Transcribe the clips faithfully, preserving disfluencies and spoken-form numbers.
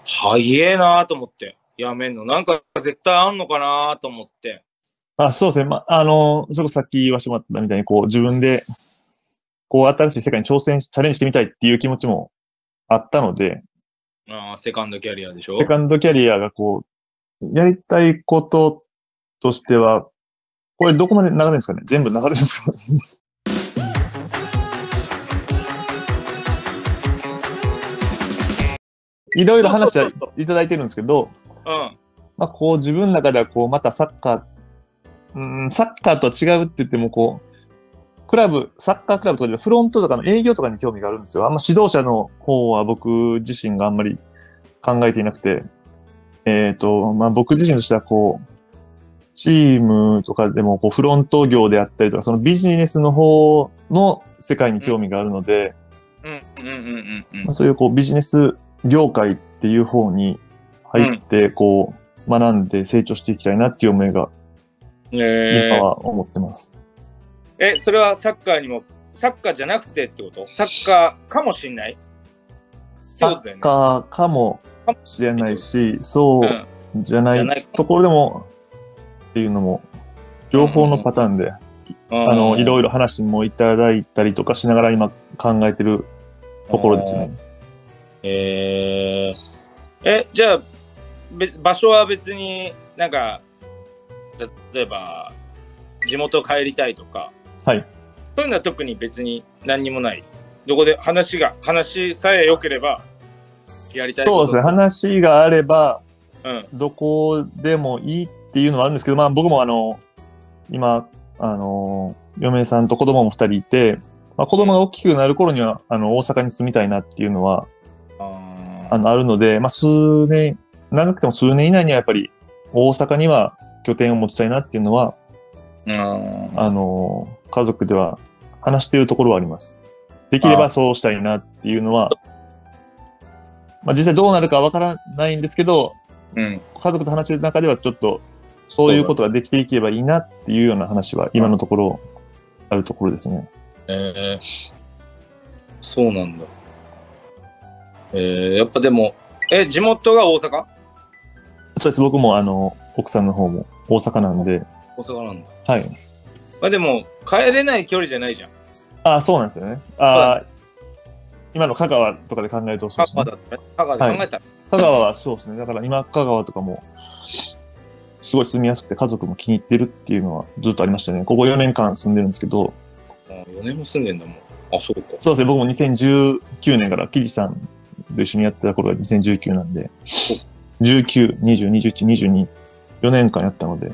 早えなと思って、やめんの。なんか絶対あんのかなと思って。 あ、そうですね。ま、あの、それこそさっき言わせてもらったみたいに、こう、自分で、こう、新しい世界に挑戦し、チャレンジしてみたいっていう気持ちもあったので、 ああ、セカンドキャリアでしょ？ セカンドキャリアがこう、やりたいこととしては、これどこまで流れるんですかね？全部流れるんですか？いろいろ話はいただいてるんですけど、 うん。 まあ、こう、自分の中では、こう、またサッカー、うん、サッカーとは違うって言っても、こう、クラブ、サッカークラブとかでフロントとかの営業とかに興味があるんですよ。あんま指導者の方は僕自身があんまり考えていなくて、えっと、まあ、僕自身としてはこう、チームとかでもこうフロント業であったりとか、そのビジネスの方の世界に興味があるので、 うんうんうんうんまあ、そういうこうビジネス業界っていう方に入ってこう学んで成長していきたいなっていう思いがうん。え今は思ってます。 ー、え、それはサッカーにも、サッカーじゃなくてってこと？サッカーかもしんない？ サッカーかもしれないし、そうじゃないところでもっていうのも、両方のパターンで、あの、いろいろ話もいただいたりとかしながら今考えてるところですね。 えー、え、じゃあ、別、場所は別になんか、例えば、地元帰りたいとか、 はい。 そういうのは特に別に何にもない。どこで話が、話さえ良ければ、やりたいこと。 そうですね。話があれば、 うん、 どこでもいいっていうのはあるんですけど、まあ僕もあの、今、あの、嫁さんと子供も二人いて、まあ子供が大きくなる頃には、あの、大阪に住みたいなっていうのは、ああの、あるので、まあ数年、長くても数年以内にはやっぱり大阪には拠点を持ちたいなっていうのは、あの、家族では話しているところはあります。できればそうしたいなっていうのは、まあ実際どうなるかわからないんですけど、うん、家族と話してる中ではちょっと、そういうことができていけばいいなっていうような話は今のところあるところですね。 えー、そうなんだ。えー、やっぱでも、え、地元が大阪？ そうです。僕もあの、奥さんの方も大阪なんで。 大阪なんだ。 はい。 まあでも、帰れない距離じゃないじゃん。 ああ、そうなんですよね。ああ、今の香川とかで考えるとそうですね。 香川だったね。香川で考えたら、 はい。香川はそうですね。だから今、香川とかも、すごい住みやすくて家族も気に入ってるっていうのはずっとありましたね。ここよねんかん住んでるんですけど。 あ、よねんも住んでんだもん。あ、そうか。 そうですね。僕もにせんじゅうきゅうねんから、キリさんと一緒にやってた頃がにせんじゅうきゅうなんで、じゅうきゅう、にじゅう、にじゅういち、にじゅうに、よねんかんやったので。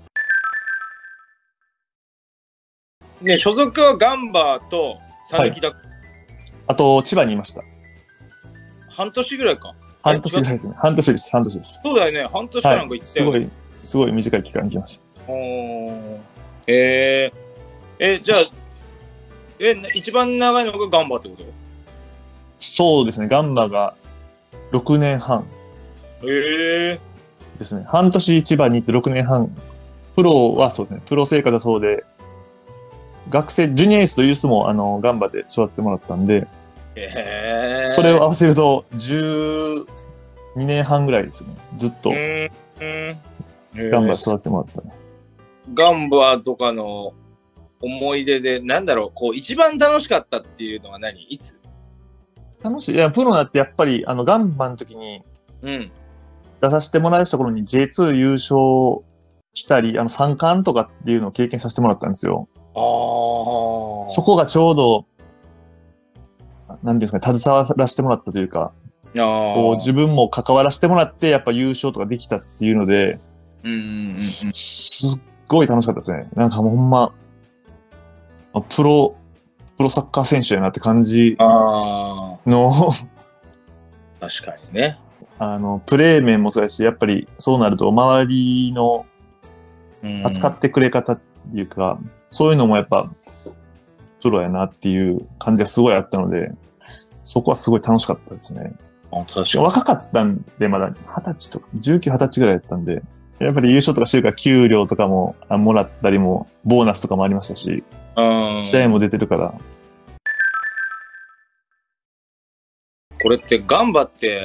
ね、所属はガンバと讃岐だ、はい、 あと、千葉にいました。 半年ぐらいか。 半年ぐらいですね。半年です。半年です。 そうだよね。半年かなんか行ったよ、ね。 はい、すごい、すごい短い期間に来ました。 おー。えー、え、じゃあ、え、一番長いのがガンバってこと？ そうですね。ガンバがろくねんはん。 へえー。ですね。半年千葉に行ってろくねんはん。プロはそうですね。プロ生活はそうで、学生、ジュニアエースとユースもあの、ガンバで育ってもらったんで、 へー。 それを合わせるとじゅうにねんはんぐらいですね。ずっと。うん。ガンバ育ってもらったね。 ガンバとかの思い出で、なんだろう、こう、一番楽しかったっていうのは何？いつ？ 楽しい。いや、プロになってやっぱり、あの、ガンバの時に、うん。出させてもらえた頃に ジェイツー 優勝したり、あの、三冠とかっていうのを経験させてもらったんですよ。ああ。そこがちょうど、なんていうんですかね、携わらせてもらったというか、こう自分も関わらせてもらって、やっぱ優勝とかできたっていうので、うんうんうんうん、すっごい楽しかったですね。なんかもうほんま、プロ、プロサッカー選手やなって感じの確かにね。 あの、プレー面もそうやし、やっぱりそうなると周りの扱ってくれ方っていうか、うん、そういうのもやっぱ、プロやなっていう感じがすごいあったので、そこはすごい楽しかったですね。あ、確かに。若かったんで、まだはたちとか、じゅうきゅう、はたちぐらいだったんで、やっぱり優勝とかしてるから給料とかももらったりも、ボーナスとかもありましたし、試合も出てるから。 これってガンバって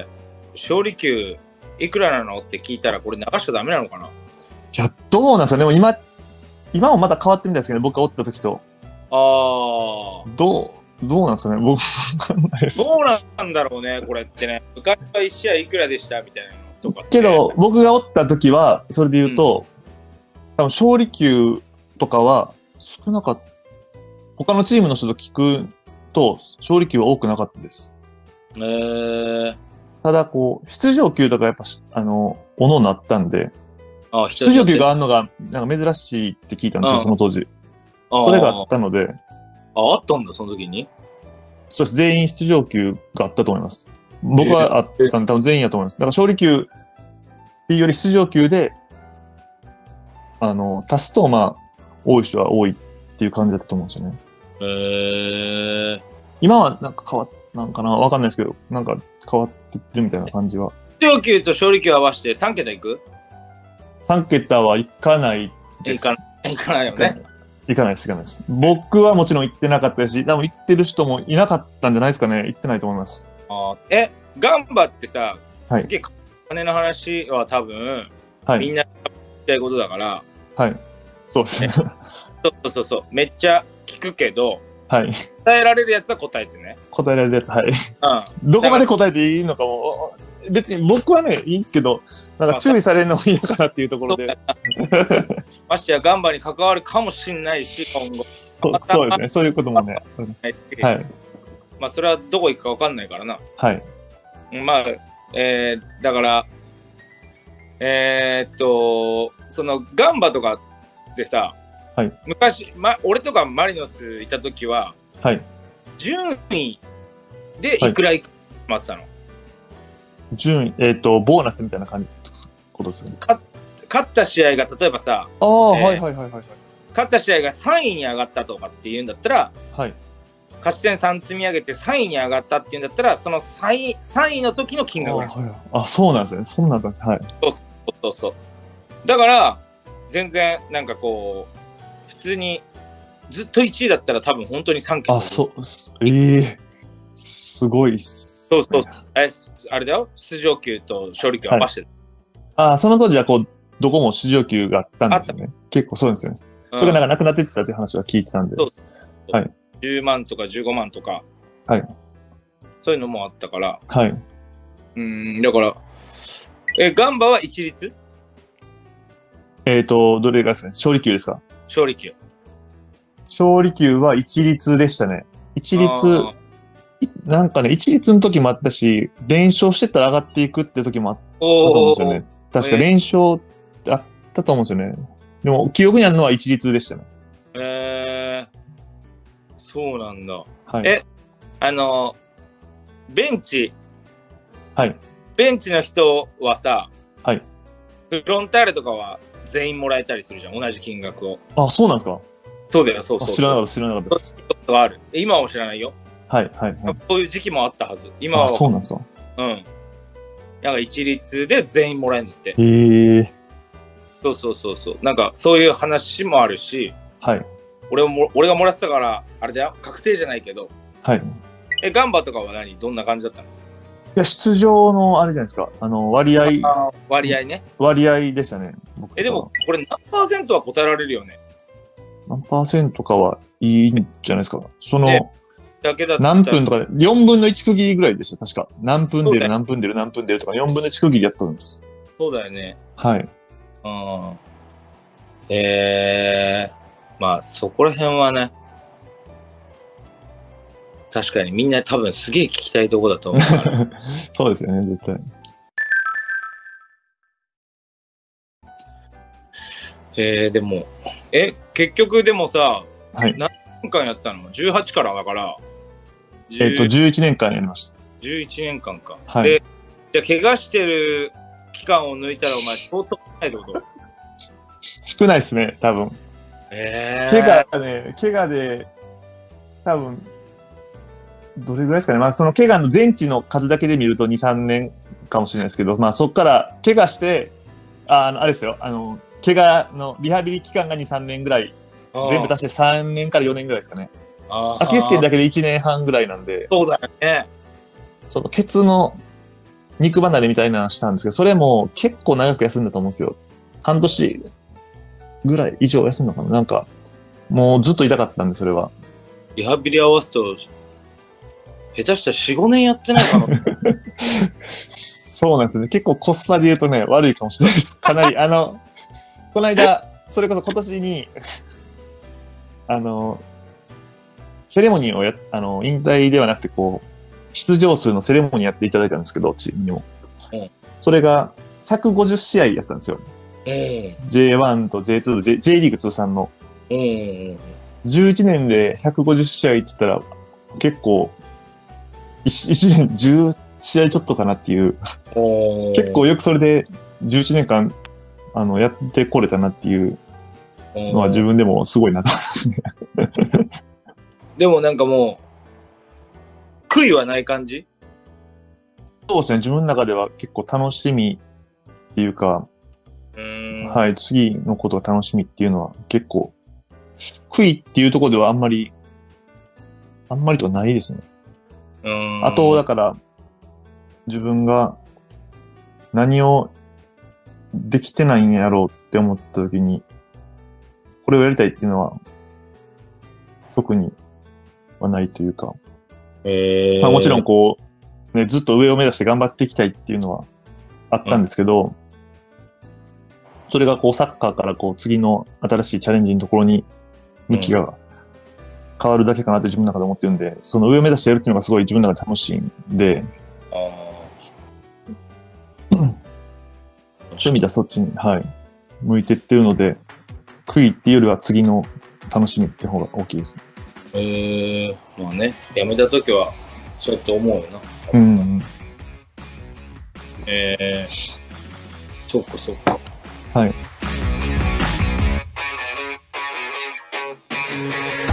勝利給いくらなのって聞いたらこれ流しちゃダメなのかな。 いや、どうなんですかね。でも今、今もまだ変わってるみたいですけどね、僕がおった時と。 ああ。 どう、どうなんですかね。僕、わかんないです。 どうなんだろうね、これってね。昔はいち試合いくらでしたみたいなのとかって。 けど、僕がおった時は、それで言うと、うん、多分勝利給とかは少なかった。他のチームの人と聞くと、勝利給は多くなかったです。 へー。 ただ、こう、出場給とかやっぱ、あの、おのなったんで、 あ、 出場給があるのが、なんか珍しいって聞いたんですよ、その当時。それがあったので。 あ、あったんだ、その時に。 そうです。全員出場給があったと思います。僕はあったんで、多分全員やと思います。だから勝利給っていうより出場給で、あの、足すと、まあ、多い人は多いっていう感じだったと思うんですよね。 へー。 今はなんか変わっなんかなわかんないですけど、なんか変わってってるみたいな感じは。 出場給と勝利給合わせてさん桁いく？ さん 桁はいかないです。 いかない、いかないよね。 いかないです、いかないです。僕はもちろん行ってなかったし、多分行ってる人もいなかったんじゃないですかね。行ってないと思います。 あえ、ガンバってさ、 はい、 すげえ金の話は多分、 はい、 みんな聞きたいことだから、 はい、そうですね。 そうそうそう、めっちゃ聞くけど、 はい。 答えられるやつは答えてね。 答えられるやつ、はい。 うん。 どこまで答えていいのかも、別に僕はね、いいんですけど、なんか注意されるのも嫌かなっていうところで。 ましてやガンバに関わるかもしれないし、今後。 そうそうですね、そういうこともね。はい。 まあ、それはどこ行くか分かんないからな。 はい。 まあ、えー、だから、えー、っと、そのガンバとかってさ、 はい、 昔、ま、俺とかマリノスいた時は、 はい、 順位でいくらいくまってたの、はい、 順位、えっ、ー、と、ボーナスみたいな感じことですね。 勝った試合が例えばさ、 ああ、えー、はいはいはいはい。 勝った試合がさんいに上がったとかっていうんだったら、 はい、 勝ち点さん積み上げてさんいに上がったっていうんだったら、その3位、さんいの時の金額なの。 あ、はい、あ、そうなんですね。そうなんですね。はい。 そうそうそう。だから、全然なんかこう、普通にずっといちいだったら多分本当にさん桁。 あ、そう、ええー、すごいっす、 ね。そうそう。え、あれだよ、出場給と勝利給合わせてる。 はい、あ、その当時はこう、どこも出場給があったんですよね。結構そうですよね。うん、それがなんかなくなっていったっていう話は聞いてたんで。 そうです。 はい。 じゅうまんとかじゅうごまんとか。 はい。 そういうのもあったから。 はい。 うん、だから、え、ガンバは一律？ えっ、ー、と、どれがですね、勝利給ですか？ 勝利給。 勝利給は一律でしたね。一律、なんかね、一律の時もあったし、連勝してたら上がっていくって時もあったと思うんですよね。確か連勝ってあったと思うんですよね。でも、記憶にあるのは一律でしたね。 えー、そうなんだ。 はい、 え、あの、ベンチ。 はい。 ベンチの人はさ、 はい。 フロンターレとかは全員もらえたりするじゃん、同じ金額を。 あ、そうなんですか？ そうだよ、そうそうそう。 知らなかった、知らなかったです。 ある。今は知らないよ。 はい、はい、はい。 そういう時期もあったはず。今は。 あ、そうなんですか？ うん。なんか一律で全員もらえるんだって。 へえー。 そうそうそうそう。なんかそういう話もあるし、 はい。 俺も俺がもらってたから、あれだよ、確定じゃないけど。 はい。 え、ガンバとかは何？どんな感じだったの？ いや、出場のあれじゃないですか。あの、割合。 あ割合ね。 割合でしたね。 え、でも、これ何パーセントは答えられるよね。 何パーセントかはいいんじゃないですか。その、 だけだ何分とかで、よんぶんのいち区切りぐらいでした、確か。何分出る、何分出る、何分出るとか、よんぶんのいち区切りやったんです。 そうだよね。 はい。 うん。えー、まあ、そこら辺はね、確かにみんな多分すげえ聞きたいとこだと思う。 そうですよね、絶対。 えー、でも、え、結局でもさ、 はい、 何年間やったの ?じゅうはち からだから。 えっと、じゅういちねんかんやりました。 じゅういちねんかんか。 はい。 で、じゃあ、怪我してる期間を抜いたら、お前、相当ないってこと少ないですね、多分。 えー、 怪我ね、怪我で、多分、どれぐらいですかね。まあ、その怪我の全治の数だけで見るとに、さんねんかもしれないですけど、まあ、そこから怪我して、あ、あの、あれですよ、あの、怪我のリハビリ期間がに、さんねんぐらい、全部足してさんねんからよねんぐらいですかね。アキレス腱だけでいちねんはんぐらいなんで。 そうだよね。 そのケツの肉離れみたいなのしたんですけど、それも結構長く休んだと思うんですよ。半年ぐらい以上休んだかな。なんか、もうずっと痛かったんで、それは。 リハビリ合わすと、下手したらよん、ごねんやってないかな。 そうなんですね。結構コスパで言うとね、悪いかもしれないです。かなり、あの、この間、それこそ今年に、あの、セレモニーをや、あの、引退ではなくて、こう、出場数のセレモニーやっていただいたんですけど、チームにも。うん、それが、ひゃくごじゅっしあいやったんですよ。うん、ジェイワン と ジェイツー と J, J リーグ通算の。うん、じゅういちねんでひゃくごじゅっしあいって言ったら、結構、いちねんじゅうしあいちょっとかなっていう。結構よくそれでじゅういちねんかん、あの、やってこれたなっていうのは自分でもすごいなと思いますね。 でもなんかもう、悔いはない感じ？ そうですね。自分の中では結構楽しみっていうか、うーんはい、次のことが楽しみっていうのは結構、悔いっていうところではあんまり、あんまりとはないですね。うーんあと、だから、自分が何をできてないんやろうって思った時に、これをやりたいっていうのは、特にはないというか、えーまあ、もちろんこう、ね、ずっと上を目指して頑張っていきたいっていうのはあったんですけど、うん、それがこうサッカーからこう次の新しいチャレンジのところに向きが変わるだけかなって自分の中で思ってるんで、その上を目指してやるっていうのがすごい自分の中で楽しいんで、あそういう意味ではそっちに、はい、向いてってるので、悔いっていうよりは次の楽しみって方が大きいですね。 ええー、まあね、辞めたときはそうやって思うよな。 うん、うん。 ええー、そっかそっか。 はい。